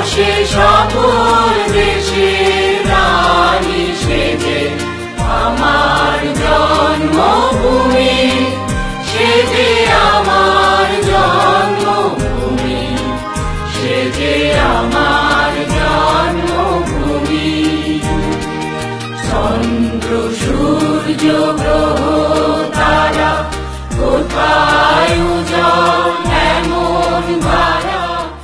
অশেষ অপর দেশের রানী সেজে আমার জন্মভূমি, সেজে আমার জন্মভূমি, সেজে আমার জন্মভূমি। চন্দ্র সূর্য গ্রহ তারা কোথায় উজ্জ্বল এমন ধারা।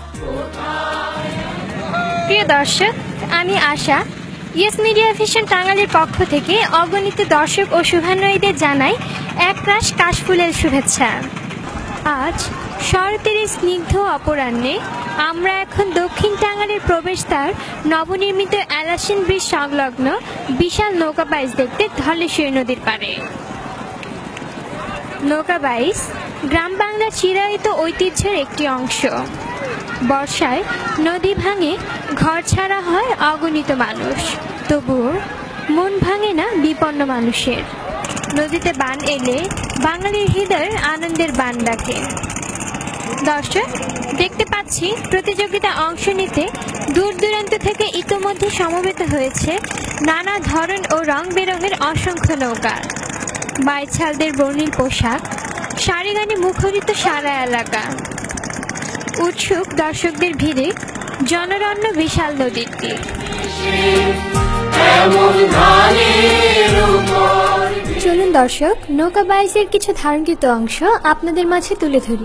প্রিয় দর্শক, আমি আশা ইয়েস মিডিয়া ভিশন টাঙ্গাইলের পক্ষ থেকে অগণিত দর্শক ও শুভান্বয়ীদের জানাই একরাশ কাশফুলের শুভেচ্ছা। আজ শরতের এই স্নিগ্ধ অপরাহ্নে আমরা এখন দক্ষিণ টাঙ্গাইলের প্রবেশদ্বার নবনির্মিত এলাসিন ব্রিজ সংলগ্ন বিশাল নৌকা বাইচ দেখতে ধলেশ্বরী নদীর পাড়ে। নৌকা বাইচ গ্রাম বাংলার চিরায়িত ঐতিহ্যের একটি অংশ। বর্ষায় নদী ভাঙে, ঘর ছাড়া হয় অগণিত মানুষ, তবুও মন ভাঙে না বিপন্ন মানুষের। নদীতে বান এলে বাঙালির হৃদয়ের আনন্দের বান ডাকে। দর্শক, দেখতে পাচ্ছি প্রতিযোগিতা অংশ নিতে দূর দূরান্ত থেকে ইতোমধ্যে সমবেত হয়েছে নানা ধরন ও রং বেরঙের অসংখ্য নৌকা। বাইছালদের বর্ণিল পোশাক, সারিগানে মুখরিত সারা এলাকা। উৎসুক দর্শকদের ভিড়ে জনরণ্য বিশাল নদীর তীর। চলুন দর্শক, নৌকা বাইচের কিছু ধারণকৃত অংশ আপনাদের মাঝে তুলে ধরি।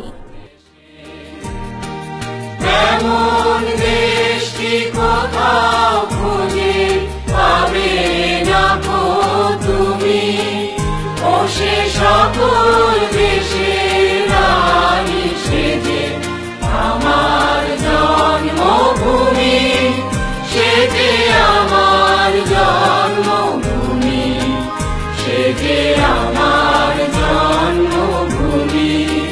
আমার জন্মভূমি, সেজে আমার জন্মভূমি, সেজে আমার জন্মভূমি।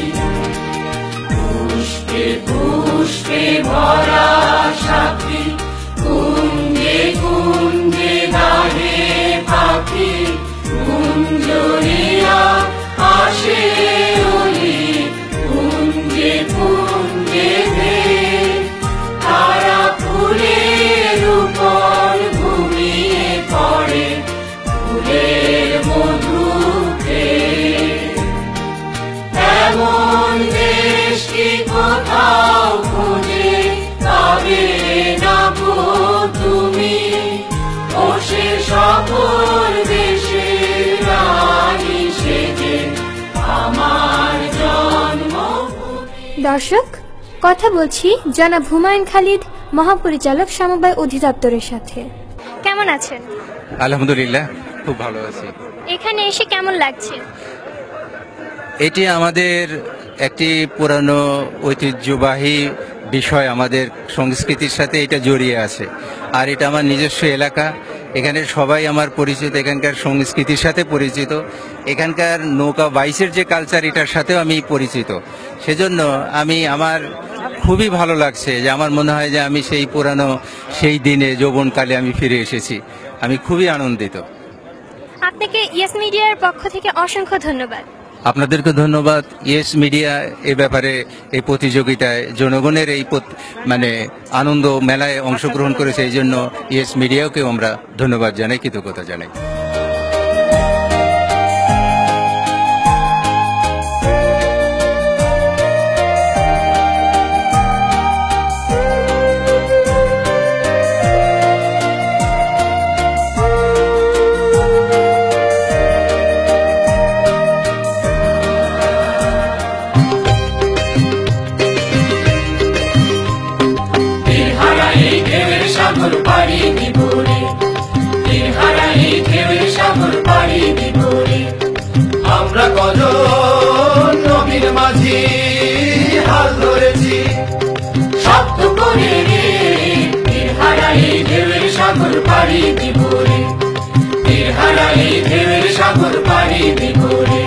পুষ্পে পুষ্পে ভরা সাথী, কুঞ্জে কুঞ্জে গাহে পাখি, কুঞ্জরিয়া আসে ওলি, কুঞ্জে কুঞ্জে দে তারা ফুলের উপর ঘুমিয়ে পড়ে, ফুলের মধু খেয়ে। এমন দেশ কি কোথাও খুঁজে পাবে না গো তুমি, ও সে সকল দেশের রানী সেজে আমার জন্মভূমি। দর্শক, কথা বলছি জনাব হুমায়ুন খালিদ, মহাপরিচালক সমবায় অধিদপ্তরের সাথে। কেমন আছেন? আলহামদুলিল্লাহ, খুব ভালো আছি। এখানে এসে কেমন লাগছে? এটি আমাদের একটি পুরানো ঐতিহ্যবাহী বিষয়, আমাদের সংস্কৃতির সাথে এটা জড়িয়ে আছে। আর এটা আমার নিজস্ব এলাকা, এখানে সবাই আমার পরিচিত, এখানকার সংস্কৃতির সাথে পরিচিত, এখানকার নৌকা বাইচের যে কালচার এটার সাথেও আমি পরিচিত। সেজন্য আমার খুবই ভালো লাগছে যে আমার মনে হয় যে আমি সেই পুরানো সেই দিনে যৌবনকালে আমি ফিরে এসেছি। আমি খুবই আনন্দিত। আপনাকে ইয়েস মিডিয়ার পক্ষ থেকে অসংখ্য ধন্যবাদ। আপনাদেরকে ধন্যবাদ। ইয়েস মিডিয়া এ ব্যাপারে এই প্রতিযোগিতায় জনগণের এই আনন্দ মেলায় অংশগ্রহণ করেছে, এই জন্য ইয়েস মিডিয়াকেও আমরা ধন্যবাদ জানাই, কৃতজ্ঞতা জানাই। আমরা কজন নবীর মাঝি হাল ধরেছি, শব্দ করে রে তীর হারাই ঢেউয়ের সাগর পাড়ি দিব রে, তীর হারাই ঢেউয়ের সাগর পাড়ি দিব রে।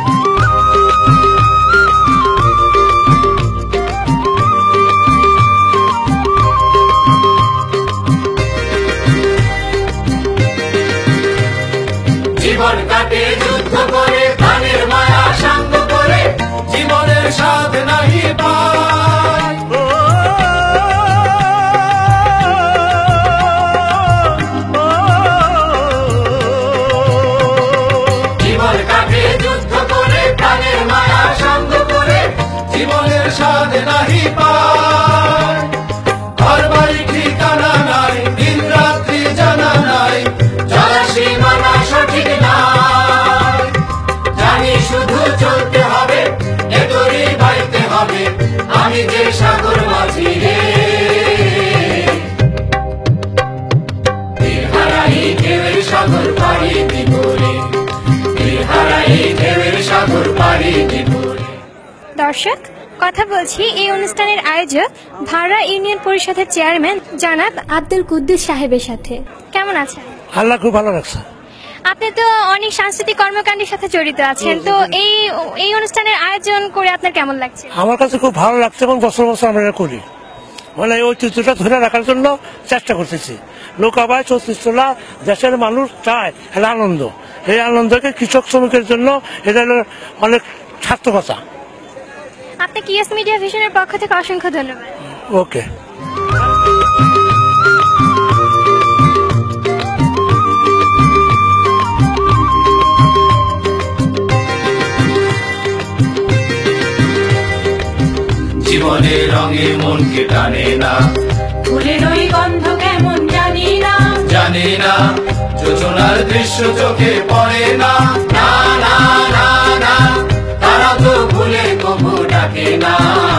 জীবন কাটে যুদ্ধ করে, প্রাণের মায়া সাঙ্গ করে, জীবনের স্বাদ নাহি পায়। আমি যে সাগর মাঝি রে তীর হারাই ঢেউয়ের সাগর পাড়ি দিব রে তীর হারাই ঢেউয়ের সাগর পাড়ি দিব রে। দর্শক, কথা বলছি এই অনুষ্ঠানের আয়োজক ভাড়া ইউনিয়ন পরিষদের চেয়ারম্যান জনাব আব্দুল কুদ্দুস সাহেবের সাথে। কেমন আছেন? আল্লাহ খুব ভালো রাখছে। আপনি তো অনেক সাংস্কৃতিক কর্মকাণ্ডের সাথে জড়িত আছেন, তো এই অনুষ্ঠানের আয়োজন করে আপনার কেমন লাগছে? আমার কাছে খুব ভালো লাগছে এবং বছর বছর আমরা এটা করি, মানে এই ঐতিহ্যটা ধরে রাখার জন্য চেষ্টা করতেছি। নৌকাবাই 34 তোলা দেশের মানুষ চায় এটা আনন্দ, এই আনন্দকে কৃষক শ্রমিকের জন্য এটা হলো অনেক সার্থকতা। আপনাকে ইয়েস মিডিয়া ভিশনের পক্ষ থেকে অসংখ্য ধন্যবাদ। ওকে। জীবনের রঙে মনকে টানে না, ফুলের ওই গন্ধ কেমন জানি না, জানি না যোজনার দৃশ্য চোখে পড়ে না, না না না না তারা তো ভুলে কবু ডাকে না,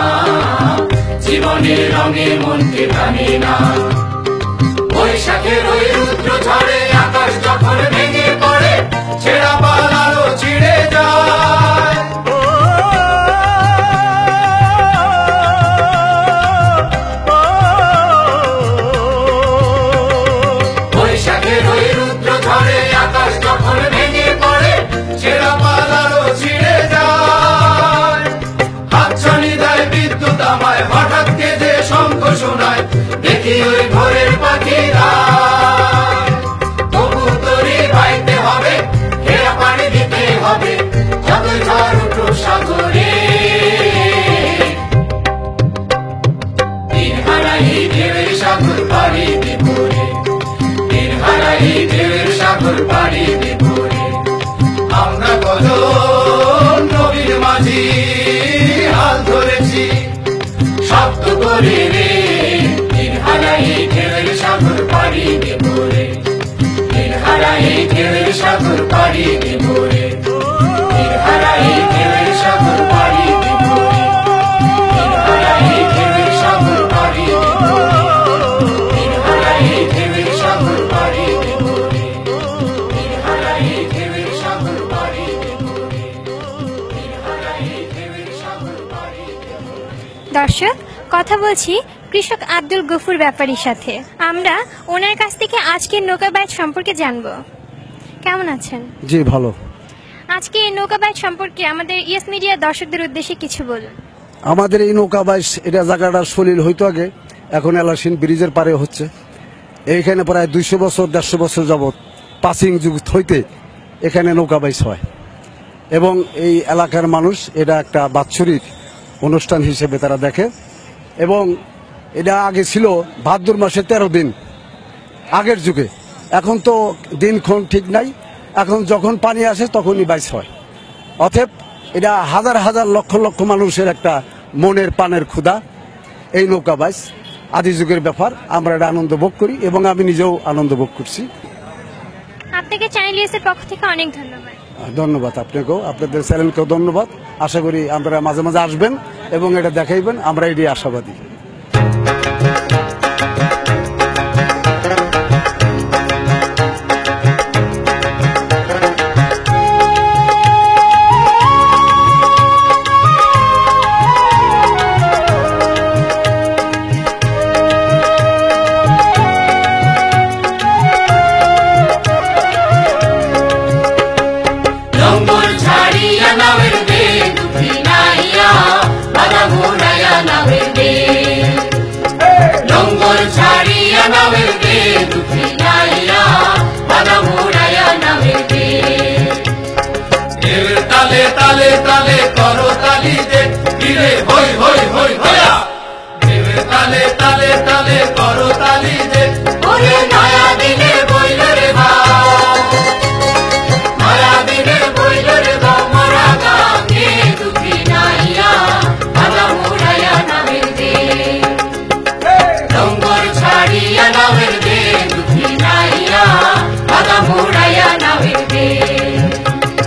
জীবনের রঙে মনকে টানে না। বৈশাখের ওই রুদ্র ঝড়ে আকাশ যখন ভেঙে পড়ে, ছেঁড়া পালালো ছিঁড়ে যায়, বৈশাখের ওই রুদ্র ঝড়ে আকাশ যখন ভেঙে পড়ে, ছেঁড়া পালালো ছিঁড়ে যায়, হাতছানি দেয় বিদ্যুৎ আমায়, হঠাৎ কেঁদে শঙ্খ শোনায়, দেখি ওই ভোরের পাখিরা, তবু তোরে বাইতে হবে, ঘেরা পানি দিতে হবে, যতই ঝড় উঠুক সাগরে, তীর হারাই ঢেউয়ের সাগর পাড়ি দিব রে, তীর হারাই ঢেউয়ের সাগর পাড়ি দিব রে। আমরা কজন নবীর মাঝি হাল ধরেছি, শব্দ করে রে, তীর হারাই ঢেউয়ের সাগর পাড়ি দিব রে, তীর হারাই ঢেউয়ের সাগর পাড়ি দিব রে, তীর হারাই ঢেউয়ের সাগর পাড়ি দিব রে, তীর হারাই ঢেউয়ের সাগর পাড়ি দিব রে, তীর হারাই ঢেউয়ের সাগর পাড়ি দিব রে, তীর হারাই ঢেউয়ের সাগর পাড়ি দিব রে, তীর হারাই ঢেউয়ের সাগর পাড়ি দিব রে। দর্শক, কথা বলছি কৃষক আব্দুল গফুর ব্যাপারীর সাথে। আমরা ওনার কাছ থেকে আজকের নৌকা বাইচ সম্পর্কে জানবো। কেমন আছেন? জি ভালো। আজকে এই নৌকা বাইচ সম্পর্কে আমাদের ইয়েস মিডিয়ার দর্শকদের উদ্দেশ্যে কিছু বলুন। আমাদের এই নৌকা বাইচ এটা জায়গাটার সলিল হইতো আগে, এখন এলাসিন ব্রিজের পারে হচ্ছে। এইখানে প্রায় 200 বছর 150 বছর যাবৎ পাসিং যুগ হইতে এখানে নৌকা বাইচ হয় এবং এই এলাকার মানুষ এটা একটা বাৎসরিক অনুষ্ঠান হিসেবে তারা দেখে। এবং এটা আগে ছিল ভাদ্র মাসে 13 দিন আগের যুগে, এখন তো দিনক্ষণ ঠিক নাই, এখন যখন পানি আসে তখনই বাইচ হয়। অতএব এটা হাজার হাজার লক্ষ লক্ষ মানুষের একটা মনের পানের ক্ষুধা এই নৌকা বাইচ, আদি যুগের ব্যাপার। আমরা এটা আনন্দ ভোগ করি এবং আমি নিজেও আনন্দ ভোগ করছি। আপনাকে চ্যানেল ইয়েসের পক্ষ থেকে অনেক ধন্যবাদ। ধন্যবাদ আপনাকেও, আপনাদের চ্যানেলকেও ধন্যবাদ। আশা করি আপনারা মাঝে মাঝে আসবেন এবং এটা দেখাইবেন, আমরা এটি আশাবাদী। জঙ্গল ছাড়িয়া নামের দে দুঃখী নাইয়া, বাধা ঘুরাইয়া নামের দে, জঙ্গল ছাড়িয়া নামের দে দুঃখী নাইয়া, বাধা ঘুরাইয়া নামের দে, ঢেউয়ের তালে তালে তালে করো তালি দে, দিলে হই হই হই হইয়া, ঢেউয়ের তালে তালে তালে করো তালি দে, ওরে নয়া দিনে বইল রে ভাই, নয়া দিনের বইল রে ভাই, মরা গাঙ্গে দুঃখী নাইয়া, বাধা ঘুরাইয়া নামের দে, জঙ্গল ছাড়িয়া নামের দে দুঃখী নাইয়া, বাধা ঘুরাইয়া নামের দে।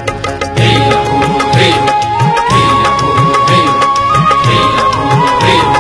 Hey,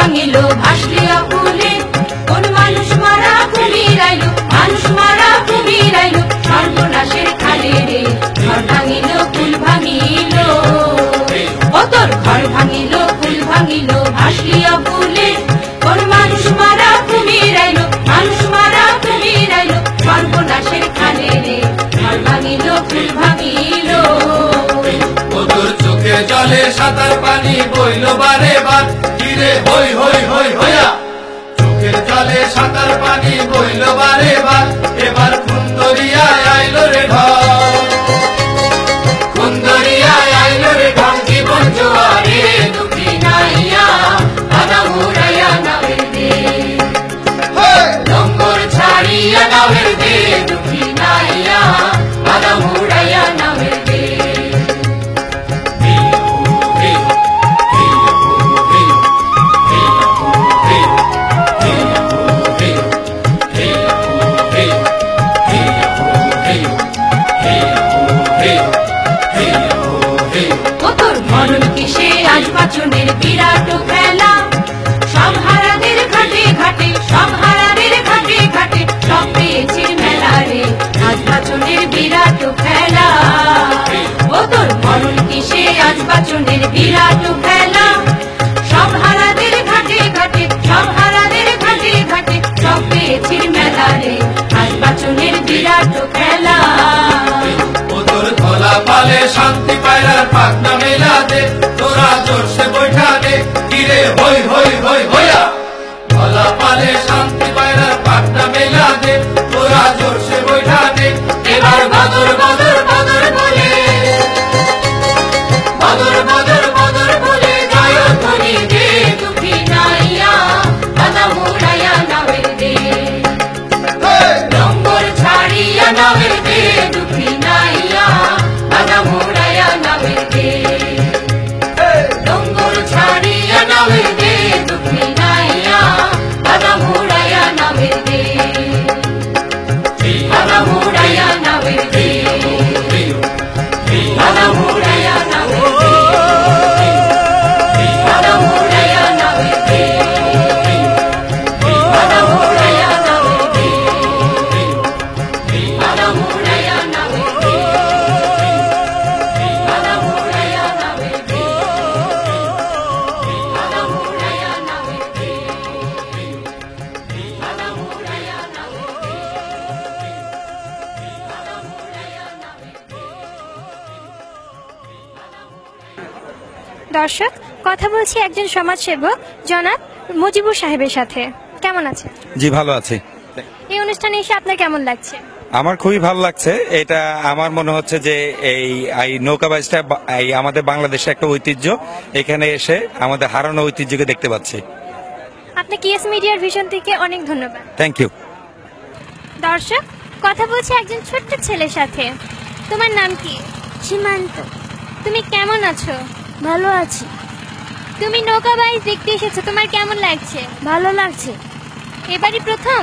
ভাঙিল ভাসলিয়া ফুলে কোন মানুষ মারা কুমির আইলো মানুষ মারা কুমির আইলো সর্বনাশের খালে রে ঘর ভাঙিল ফুল ভাঙিল ও তোর ঘর ভাঙিল ফুল ভাঙিল ভাসলিয়া ফুলে কোন মানুষ মারা কুমির আইলো মানুষ মারা কুমির আইলো সর্বনাশের খালে রে ঘর ভাঙিল ফুল ভাঙিল তোর চোখে জলে সাঁতার পানি বইল বারে বার কিরে হই হই হই হইয়া চোখের জলে সাঁতার পানি বইল বারে বার এবার খুন্দরিয়ায় আইলো রে ঢল খুন্দরিয়ায় আইলো রে ঢল জীবন জোয়ারে দুঃখী নাইয়া আদা মুড়াইয়া নামের দে লঙ্গর ছাড়িয়া নামের দে দুঃখী নাইয়া আদা মুড়াইয়া নামের দে বাচনের বিরাট খেলা সব হারাদের ঘাটে ঘাটে সব হারাদের ঘাটে ঘাটে সব পেয়েছির মেলা রে আজ বাচনের বিরাট খেলা ও তোর মরণ কিসে আজ বাচনের বিরাট খেলা সব হারাদের ঘাটে ঘাটে সব হারাদের ঘাটে ঘাটে সব পেয়েছির মেলা রে আজ বাচনের বিরাট খেলা ও তোর ধলা পালে শান্তি পায়রার পাখনা মেলা দে তোরা জোরসে বৈঠা দে কিরে হই হই হই হইয়া ধলা পালে শান্তি পায়রার পাখনা মেলা দে তোরা জোরসে বৈঠা দে এবার বদর বদর বদর বলে বদর বদর বদর বলে যায় ধ্বনি দে দুঃখী নাইয়া আদা মুড়াইয়া নামের দে লঙ্গর ছাড়িয়া নামের দে দুঃখী নাইয়া আদা মুড়াইয়া নামের দে লঙ্গর ছাড়িয়া নামের দে দুঃখী নাইয়া আদা মুড়াইয়া নামের দে আদা মুড়াইয়া নামের দে আদা মুড়াইয়া নামের দে আদা মুড়াইয়া নামের দে আদা মুড়াইয়া নামের দে আদা মুড়াইয়া নামের দে আদা মুড়াইয়া নামের দে আদা মুড়াইয়া নামের দে আদা মুড়াইয়া নামের দে দর্শক, কথা বলছি একজন সমাজসেবক জনাব মুজিবুর সাহেবের সাথে। কেমন আছেন? জি ভালো আছি। এই অনুষ্ঠানে এসে আপনার কেমন লাগছে? আমার খুবই ভালো লাগছে। এটা আমার মনে হচ্ছে যে এই নৌকাবাজটা এই আমাদের বাংলাদেশের একটা ঐতিহ্য। এখানে এসে আমাদের হারানো ঐতিহ্যকে দেখতে পাচ্ছি। আপনাকে ইয়েস মিডিয়ার ভিশন থেকে অনেক ধন্যবাদ। Thank you. দর্শক, কথা বলছি একজন ছোট্ট ছেলের সাথে। তোমার নাম কি? সীমান্ত। তুমি কেমন আছো? ভালো আছি। তুমি নৌকাবাজ দেখতে এসেছো, তোমার কেমন লাগছে? ভালো লাগছে। এবারই প্রথম?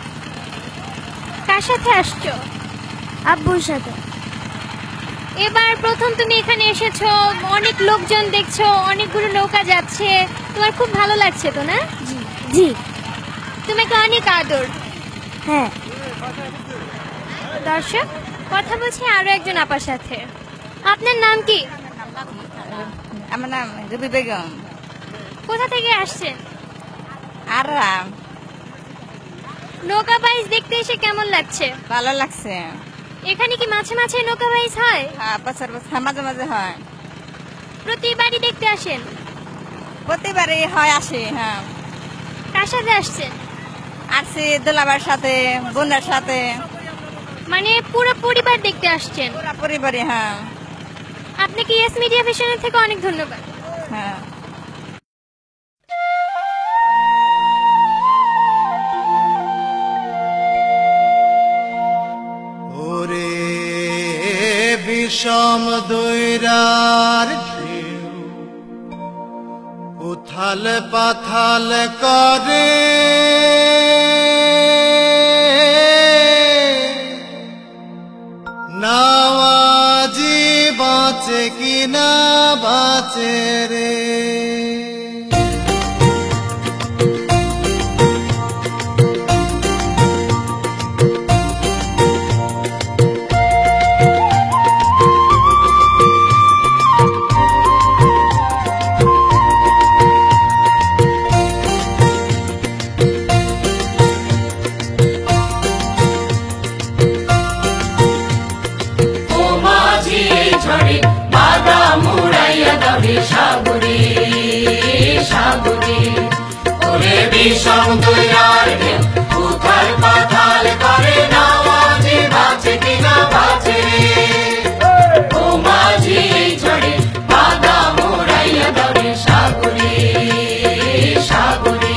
কার সাথে আসছো? আব্বুর সাথে। এবার প্রথম তুমি এখানে এসেছো, অনেক লোকজন দেখছো, অনেকগুলো নৌকা যাচ্ছে, তোমার খুব ভালো লাগছে তো না? জি জি। তোমাকে অনেক আদর। হ্যাঁ। দর্শক, কথা বলছি আরো একজন আপার সাথে। আপনার নাম কি? আমার নাম রবি বেগম। কোথা থেকে আসছেন? আরাম। নৌকা বাইচ দেখতে এসে কেমন লাগছে? ভালো লাগছে। এখানে কি মাঝে মাঝে নৌকা বাইচ হয়? হ্যাঁ, বছর বছর মাঝে মাঝে হয়। প্রতিবারই দেখতে আসেন? প্রতিবারই হয়, আসে। হ্যাঁ। কার সাথে আসছেন? আসছি দুলাবার সাথে, বোনের সাথে। মানে পুরো পরিবার দেখতে আসছেন? পুরো পরিবারই। হ্যাঁ। আপনাকে ইয়েস মিডিয়া ভিশনের থেকে অনেক ধন্যবাদ। হ্যাঁ। ওরে বিষম দৈরার ঢেউ উথাল পাথাল করে, নাওয়াজি বাঁচে কিনা বাঁচে রে। বাদাম উড়াইয়া দাবে সাগরে সাগরে। ওরে বিষম দয়ার ঢেউ উথাল পাথাল করে নামাজি বাঁচে কিনা বাঁচে ও মাঝি এই ঝড়ে বাদাম উড়াইয়া দাবে সাগরে সাগরে।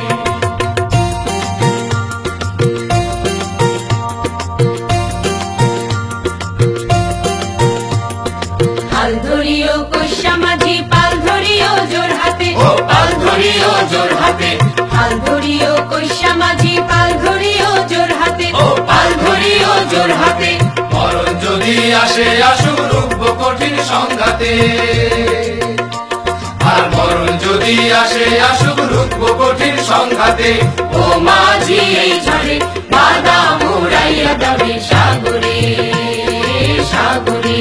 হাল ধরিও কইসা মাঝি পাল ধরিও জোর হাতে ও পাল ধরিও জোর হাতে হাল ধরিও কইসা মাঝি পাল ধরিও জোর হাতে ও পাল ধরিও জোর হাতে। মরণ যদি আসে আসুক রূপ কঠিন সংঘাতে আর মরণ যদি আসে আসুক রূপ কঠিন সংঘাতে ও মাঝি এই ঝড়ে বাদাম উড়াইয়া দাবে সাগরে সাগরে।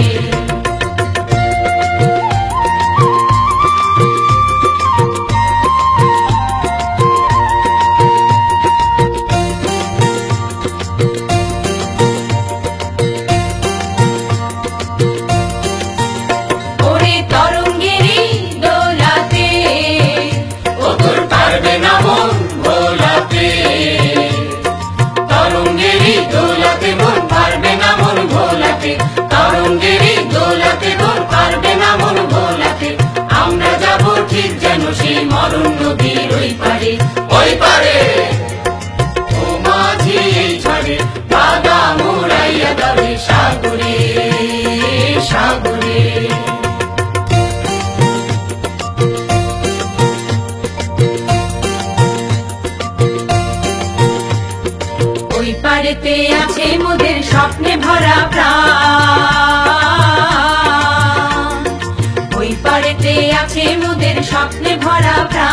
ওরে তরঙ্গেরই দোলাতে ও তোর পারবে না মন ভোলাতে তরঙ্গেরই দোলাতে মন পারবে না মন ভোলাতে তরঙ্গেরই দোলাতে মন পারবে না মন ভোলাতে। আমরা যাব ঠিক যেন সেই মরণ নদীর ওই পারে ওই পারে ও মাঝি এই ঝড়ে বাদাম উড়াইয়া দাবে সাগরে সাগরে। ওই পারেতে আছে মোদের স্বপ্নে ভরা প্রাণ ওই পারেতে আছে মোদের স্বপ্নে ভরা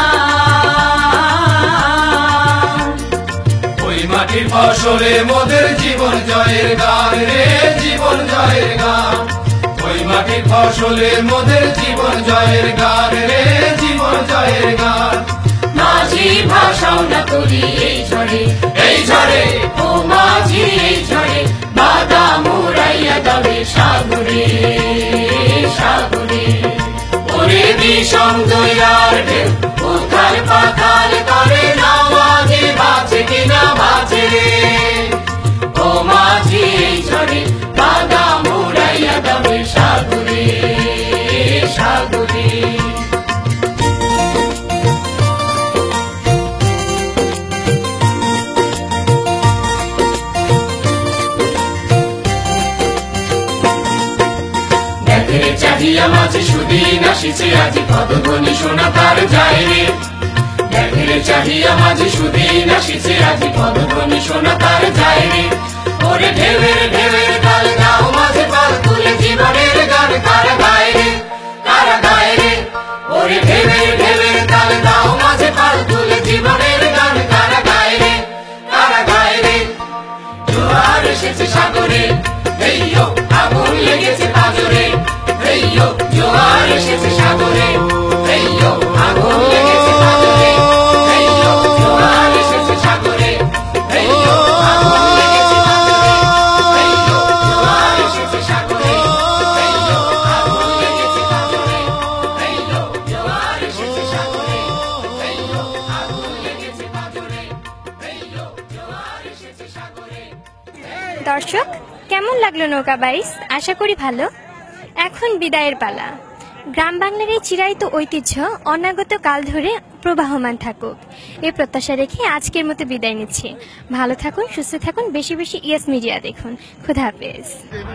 প্রাণ। ওই মাটির ফসলে মোদের জীবন জয়ের গান রে জীবন জয়ের গান ওই মাটির ফসলে মোদের জীবন জয়ের গান রে জীবন জয়ের গান। মাঝি ভাষাও না করি এই ঝড়ে এই ঝড়ে ও মাঝি এই ঝড়ে বাদাম উড়াইয়া দাবে সাগরে সাগরে। ওরে বিষম দয়ার ঢেউ উথাল পাথাল করে নামাজি বাঁচে কিনা বাঁচে ও মাঝি এই ঝড়ে বাদাম উড়াইয়া দাবে সাগরে সাগরে। দেখে চাহিয়া মাঝে সুদিন আসিছে আজি পদধ্বনি শোনা তার যায় রে দেখে চাহিয়া মাঝে সুদিন আসিছে আজি পদধ্বনি শোনা তার যায় রে। ওরে ঢেউয়ের ঢেউয়ের তাল গাও মাঝে পাল তুলে জীবনের গান কারা গায় রে কারা গায় রে। ওরে ঢেউয়ের ঢেউয়ের তাল গাও মাঝে পাল তুলে জীবনের গান কারা গায় রে কারা গায় রে। জোয়ার এসেছে সাগরে হেইয়ো আগুন লেগেছে পাজরে হেইয়ো জোয়ার এসেছে সাগরে হেইয়ো আগুন লেগেছে পাজরে হেইয়ো জোয়ার এসেছে সাগরে হেইয়ো আগুন লেগেছে পাজরে হেইয়ো জোয়ার এসেছে সাগরে হেইয়ো আগুন লেগেছে পাজরে হেইয়ো জোয়ার এসেছে সাগরে হেইয়ো আগুন লেগেছে পাজরে হেইয়ো জোয়ার এসেছে সাগরে। দর্শক, কেমন লাগলো নৌকা বাইচ? আশা করি ভালো। এখন বিদায়ের পালা। গ্রাম বাংলার এই চিরায়িত ঐতিহ্য অনাগত কাল ধরে প্রবাহমান থাকুক এই প্রত্যাশা রেখে আজকের মতো বিদায় নিচ্ছি। ভালো থাকুন, সুস্থ থাকুন, বেশি বেশি ইয়েস মিডিয়া দেখুন। খুদা হাফেজ।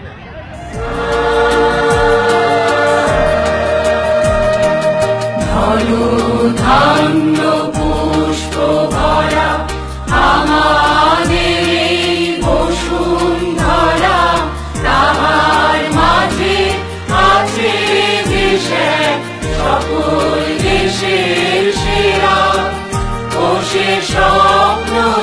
ধনু ধান্য পুষ্প ভরা আমাদের এই বসুন্ধরা তাহার মাঝে আছে দেশে সকল দেশের সেরা ও সে স্বপ্ন